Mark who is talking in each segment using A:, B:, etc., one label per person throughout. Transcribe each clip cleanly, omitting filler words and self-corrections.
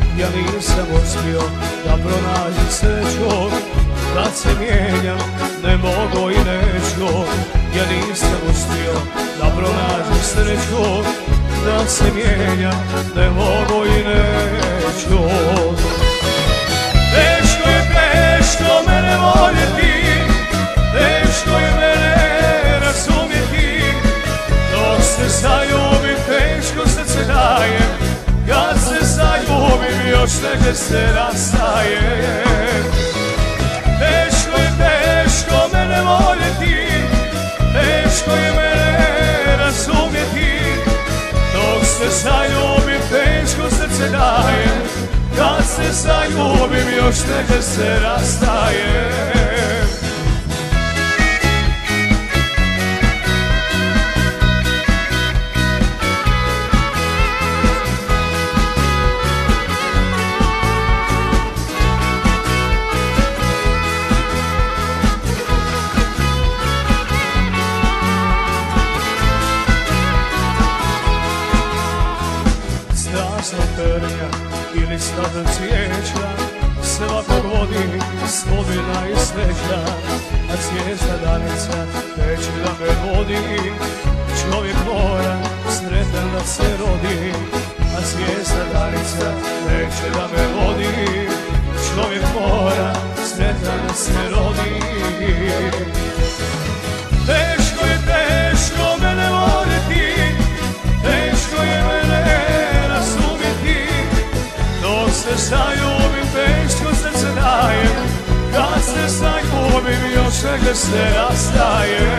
A: ja nisam uspio da pronađem sreću. Kad se mijenjam ne mogu i neću, ja nisam uspio da pronađem sreću. Da se mijenjam ne mogu i neću. Teško je, teško mene voljeti, teško je mene razumjeti. Dok se zaljubim teško srce daje, kad se zaljubim još teže se rastaje. Teško je, teško mene voljeti, teško je mene razumjeti. Dok se zaljubim teško srce daje, kad se zaljubim još teže se rastaje. Strašna trnja ili stado cvijeća, svakog vodi spomena i sreća. A zvijezda danica neće da me vodi, čovjek mora sretan da se rodi. A zvijezda danica neće da me vodi, čovjek mora sretan da se rodi. Teško je, teško mene voljeti, teško je mene razumjeti. Dok se zaljubim teško srce daje, kad se zaljubim još teže se rastaje.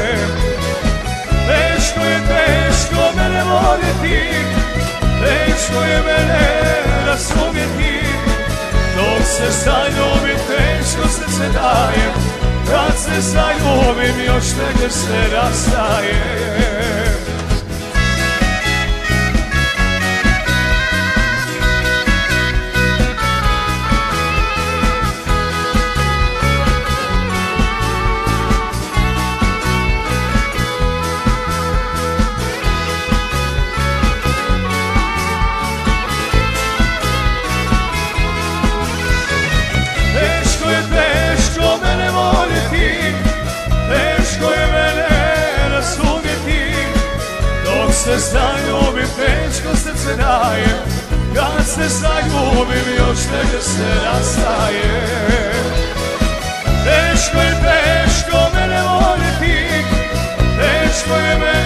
A: Teško je, teško mene voljeti, teško je mene razumjeti. Dok se zaljubim teško srce daje, kad se zaljubim još teže se rastaje. Teško je mene razumjeti, dok se zaljubim teško srce daje, kad se zaljubim još teže se rastaje. Teško je, teško mene voljeti, teško je mene